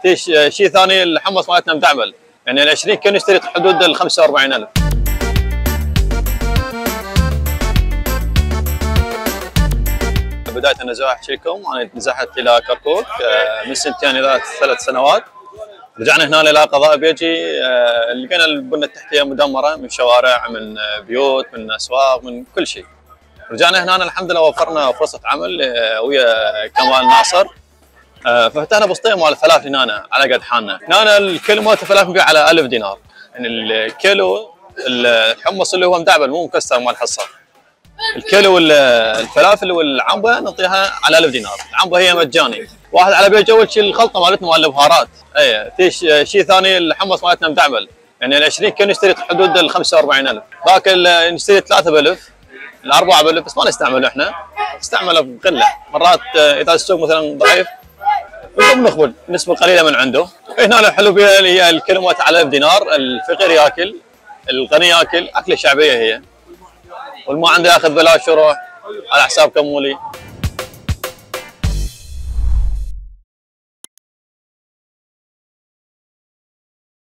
شيء ثاني الحمص مالتنا مدعبل، يعني ال 20 كيلو نشتري حدود ال 45,000. بداية النزاح احكي لكم، انا نزحت الى كركوك من سنتين الى 3 سنوات. رجعنا هنا الى قضاء بيجي، لقينا البنى التحتيه مدمره من شوارع، من بيوت، من اسواق، من كل شيء. رجعنا هنا الحمد لله وفرنا فرصه عمل ويا كمال ناصر. فتحنا بسطين مال فلافل هنا على قد حالنا. هنا الكيلو مال الفلافل نبيع على 1000 دينار. يعني الكيلو الحمص اللي هو مدعبل مو مكسر مال حصه. الكيلو الفلافل والعنبه نعطيها على 1000 دينار، العنبه هي مجاني. واحد على بيت اول شيء الخلطه مالتنا مال البهارات. اي شيء ثاني الحمص مالتنا مدعبل، يعني ال 20 كيلو نشتري حدود ال 45,000. باك نشتري 3 ب1000 ال4 ب1000، بس ما نستعمله احنا، نستعمله بقله. مرات اذا السوق مثلا ضعيف نقبل نسبه قليله من عنده. هنا الحلو بها اللي هي الكيلو على 1000 دينار، الفقير ياكل، الغني ياكل، اكله شعبيه هي. والما عنده ياخذ بلاش يروح على حساب كمولي.